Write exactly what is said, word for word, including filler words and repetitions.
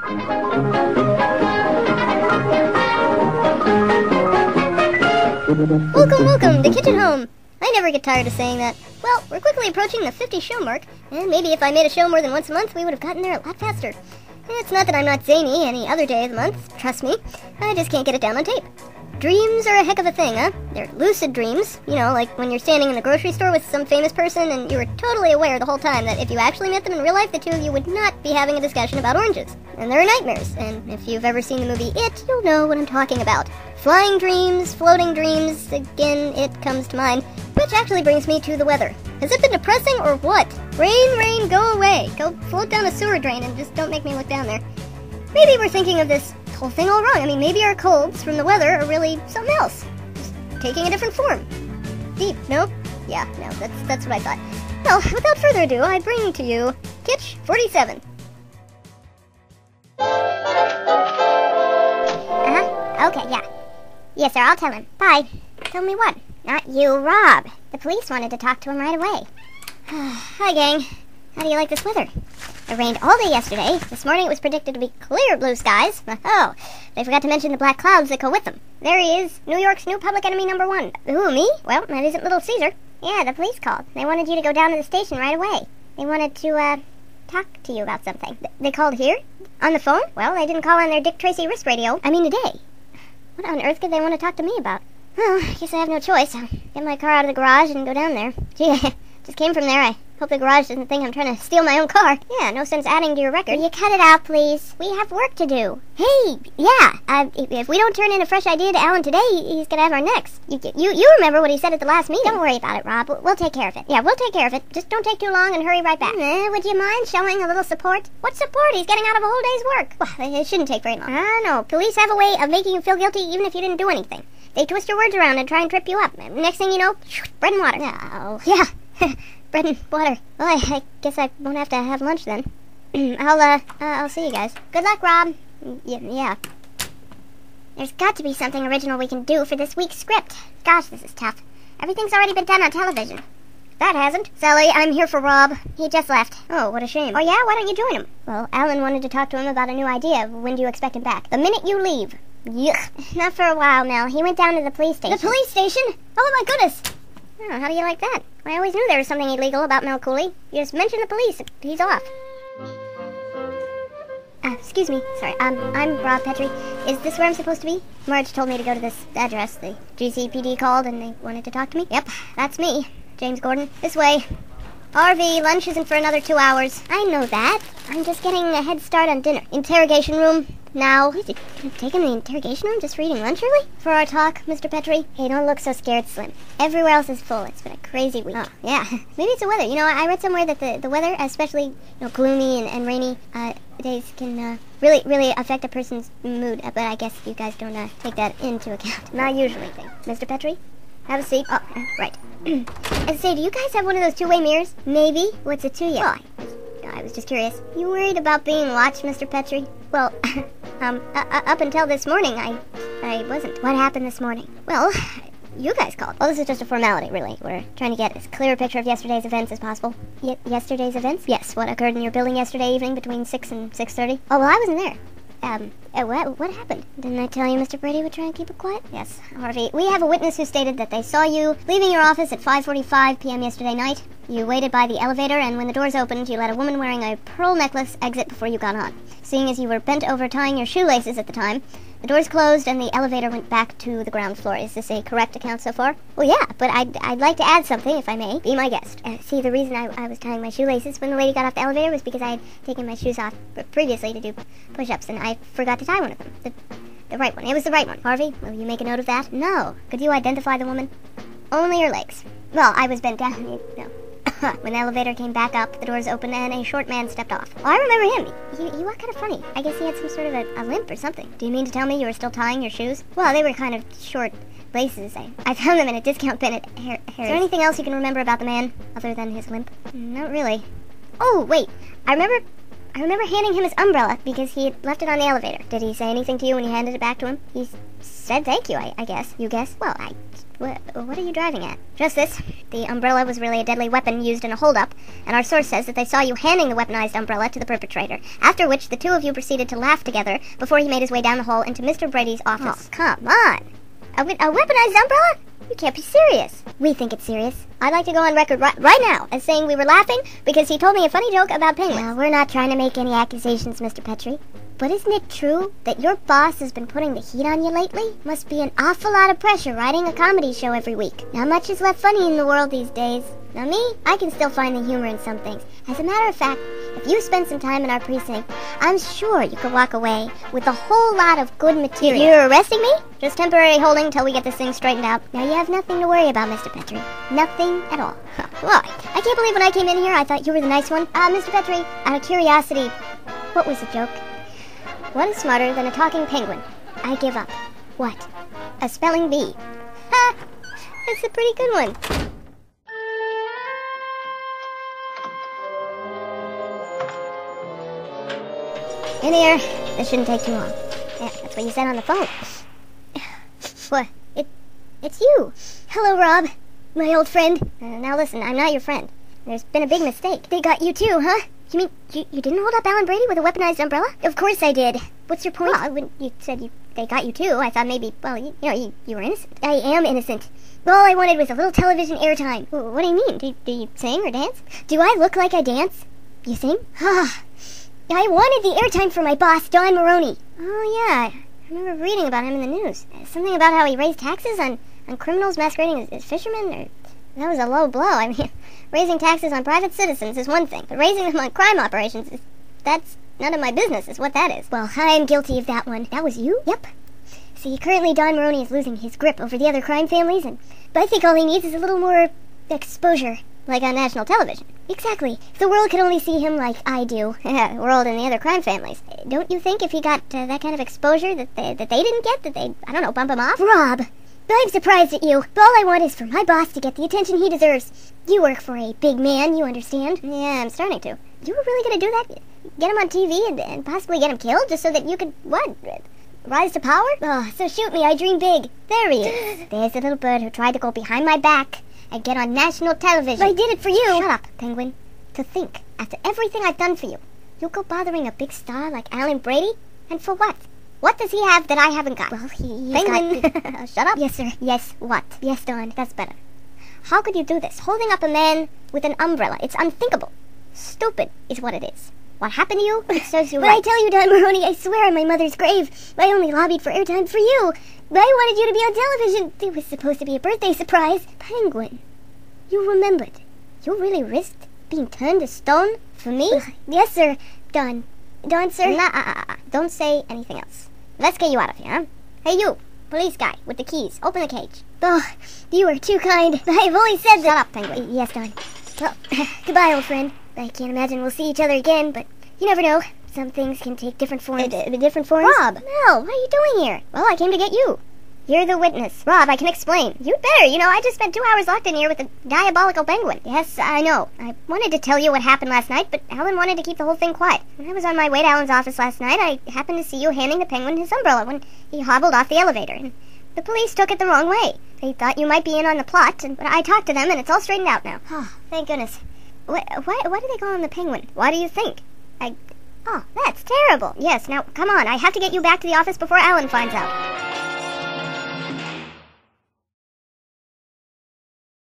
Welcome, welcome to Kitch at Home. I never get tired of saying that. Well, we're quickly approaching the fifty show mark, and maybe if I made a show more than once a month, we would have gotten there a lot faster. And it's not that I'm not zany any other day of the month, trust me. I just can't get it down on tape. Dreams are a heck of a thing, huh? They're lucid dreams. You know, like when you're standing in the grocery store with some famous person and you were totally aware the whole time that if you actually met them in real life, the two of you would not be having a discussion about oranges. And there are nightmares, and if you've ever seen the movie It, you'll know what I'm talking about. Flying dreams, floating dreams, again, it comes to mind. Which actually brings me to the weather. Has it been depressing or what? Rain, rain, go away. Go float down a sewer drain and just don't make me look down there. Maybe we're thinking of this whole thing all wrong. I mean, maybe our colds from the weather are really something else. Just taking a different form. Deep, no? Yeah, no, that's that's what I thought. Well, without further ado, I bring to you Kitch forty-seven. Uh-huh. Okay, yeah. Yes, sir, I'll tell him. Bye. Tell me what? Not you, Rob. The police wanted to talk to him right away. Hi, gang. How do you like this weather? It rained all day yesterday. This morning it was predicted to be clear blue skies. Oh, they forgot to mention the black clouds that go with them. There he is, New York's new public enemy number one. Who, me? Well, that isn't Little Caesar. Yeah, the police called. They wanted you to go down to the station right away. They wanted to, uh, talk to you about something. Th- they called here? On the phone? Well, they didn't call on their Dick Tracy wrist radio. I mean today. What on earth did they want to talk to me about? Well, I guess I have no choice. I'll get my car out of the garage and go down there. Gee, I just came from there. I hope the garage doesn't think I'm trying to steal my own car. Yeah, no sense adding to your record. Will you cut it out, please? We have work to do. Hey, yeah, uh, if, if we don't turn in a fresh idea to Alan today, he's gonna have our necks. You, you you remember what he said at the last meeting. Don't worry about it, Rob. We'll take care of it. Yeah, we'll take care of it. Just don't take too long and hurry right back. Uh, would you mind showing a little support? What support? He's getting out of a whole day's work. Well, it shouldn't take very long. I know. Police have a way of making you feel guilty even if you didn't do anything. They twist your words around and try and trip you up. Next thing you know, bread and water. Oh, yeah. Bread and water. Well, I, I guess I won't have to have lunch then. I'll, uh, uh, I'll see you guys. Good luck, Rob. Yeah, yeah. There's got to be something original we can do for this week's script. Gosh, this is tough. Everything's already been done on television. That hasn't. Sally, I'm here for Rob. He just left. Oh, what a shame. Oh, yeah? Why don't you join him? Well, Alan wanted to talk to him about a new idea. When do you expect him back? The minute you leave. Yuck. Not for a while, Mel. He went down to the police station. The police station? Oh, my goodness. Oh, how do you like that? I always knew there was something illegal about Mel Cooley. You just mention the police. He's off. Uh, excuse me. Sorry. Um, I'm Rob Petrie. Is this where I'm supposed to be? Marge told me to go to this address. The G C P D called and they wanted to talk to me. Yep, that's me. James Gordon. This way. R V, lunch isn't for another two hours. I know that. I'm just getting a head start on dinner. Interrogation room. Now. Wait, you taking the interrogation room just for eating lunch early? For our talk, Mister Petrie? Hey, don't look so scared, Slim. Everywhere else is full. It's been a crazy week. Oh, yeah. Maybe it's the weather. You know, I read somewhere that the, the weather, especially, you know, gloomy and, and rainy uh, days can uh, really, really affect a person's mood. Uh, but I guess you guys don't uh, take that into account. Not usually. Thing. Mister Petrie? Have a seat. Oh, uh, right. I say, do you guys have one of those two-way mirrors? Maybe. What's it to you? Well, I, I was just curious. You worried about being watched, Mister Petrie? Well, um, uh, uh, up until this morning, I, I wasn't. What happened this morning? Well, you guys called. Well, this is just a formality, really. We're trying to get as clear a picture of yesterday's events as possible. Y- yesterday's events? Yes, what occurred in your building yesterday evening between six and six thirty. Oh, well, I wasn't there. Um, uh, what, what happened? Didn't I tell you Mister Brady would try and keep it quiet? Yes, Harvey. We have a witness who stated that they saw you leaving your office at five forty-five p.m. yesterday night. You waited by the elevator, and when the doors opened, you let a woman wearing a pearl necklace exit before you got on. Seeing as you were bent over tying your shoelaces at the time, the doors closed and the elevator went back to the ground floor. Is this a correct account so far? Well, yeah, but I'd, I'd like to add something, if I may. Be my guest. Uh, see, the reason I, I was tying my shoelaces when the lady got off the elevator was because I had taken my shoes off previously to do push-ups, and I forgot to tie one of them. The, the right one. It was the right one. Harvey, will you make a note of that? No. Could you identify the woman? Only her legs. Well, I was bent down. You know. When the elevator came back up, the doors opened and a short man stepped off. Oh, I remember him. He, he walked kind of funny. I guess he had some sort of a, a limp or something. Do you mean to tell me you were still tying your shoes? Well, they were kind of short laces. I, I found them in a discount bin at Har- Harry's. Is there anything else you can remember about the man, other than his limp? Not really. Oh, wait. I remember... I remember handing him his umbrella because he had left it on the elevator. Did he say anything to you when you handed it back to him? He said thank you, I, I guess. You guess? Well, I What, what are you driving at? Just this. The umbrella was really a deadly weapon used in a holdup, and our source says that they saw you handing the weaponized umbrella to the perpetrator, after which the two of you proceeded to laugh together before he made his way down the hall into Mister Brady's office. Oh, come on. A, we- a weaponized umbrella? You can't be serious. We think it's serious. I'd like to go on record right, right now as saying we were laughing because he told me a funny joke about penguins. Well, we're not trying to make any accusations, Mister Petrie. But isn't it true that your boss has been putting the heat on you lately? Must be an awful lot of pressure writing a comedy show every week. Not much is left funny in the world these days. Now me, I can still find the humor in some things. As a matter of fact, if you spend some time in our precinct, I'm sure you could walk away with a whole lot of good material. You're arresting me? Just temporary holding till we get this thing straightened out. Now you have nothing to worry about, Mister Petrie. Nothing at all. Huh. Well, I can't believe when I came in here I thought you were the nice one. Uh, Mister Petrie, out of curiosity, What was the joke? what is smarter than a talking penguin? I give up. What? A spelling bee. Ha! That's a pretty good one. In here. This shouldn't take too long. Yeah, that's what you said on the phone. What? It, it's you. Hello, Rob. My old friend. Uh, now listen, I'm not your friend. There's been a big mistake. They got you too, huh? You mean you, you didn't hold up Alan Brady with a weaponized umbrella? Of course I did. What's your point? Well, when you said you they got you too, I thought maybe, well, you, you know, you, you were innocent. I am innocent. All I wanted was a little television airtime. Wh- What do you mean? Do, do you sing or dance? Do I look like I dance? You sing? Ah, I wanted the airtime for my boss, Don Maroney. Oh, yeah. I remember reading about him in the news. Something about how he raised taxes on, on criminals masquerading as, as fishermen? Or, That was a low blow. I mean, raising taxes on private citizens is one thing, but raising them on crime operations, is, that's none of my business, is what that is. well, I'm guilty of that one. That was you? Yep. See, currently Don Maroney is losing his grip over the other crime families, and but I think all he needs is a little more exposure, like on national television. Exactly. If the world could only see him like I do, Yeah, the world and the other crime families. don't you think if he got uh, that kind of exposure that they, that they didn't get, that they, I don't know, bump him off? Rob, I'm surprised at you. All I want is for my boss to get the attention he deserves. You work for a big man, you understand? yeah, I'm starting to. You were really going to do that? Get him on T V and, and possibly get him killed just so that you could, what, rise to power? Oh, so shoot me, I dream big. There he is. There's the little bird who tried to go behind my back and get on national television. I did it for you. Shut up, Penguin. To think, after everything I've done for you, you'll go bothering a big star like Alan Brady? And for what? What does he have that I haven't got? Well, he, he's Penguin. got... Shut up. Yes, sir. Yes, what? Yes, Dawn. That's better. How could you do this? Holding up a man with an umbrella. It's unthinkable. Stupid is what it is. What happened to you? It serves you But right. I tell you, Don Maroney, I swear on my mother's grave, I only lobbied for airtime for you. I wanted you to be on television. It was supposed to be a birthday surprise. Penguin, you remembered. You really risked being turned to stone for me? Yes, sir. Don. Don, sir. Nah, uh, uh, uh, don't say anything else. Let's get you out of here, huh? Hey, you, police guy with the keys. Open the cage. Oh, you are too kind. I've always said Shut that. up, Penguin. Yes, Don. Well, Goodbye, old friend. I can't imagine we'll see each other again, but you never know. Some things can take different forms. Uh, d- different forms? Rob! Mel, what are you doing here? Well, I came to get you. You're the witness. Rob, I can explain. You'd better. You know, I just spent two hours locked in here with a diabolical penguin. Yes, I know. I wanted to tell you what happened last night, but Alan wanted to keep the whole thing quiet. When I was on my way to Alan's office last night, I happened to see you handing the penguin his umbrella when he hobbled off the elevator. And the police took it the wrong way. They thought you might be in on the plot, and, but I talked to them, and it's all straightened out now. Oh, thank goodness. Why, why, why do they call him the penguin? Why do you think? I... Oh, that's terrible. Yes, now, come on. I have to get you back to the office before Alan finds out.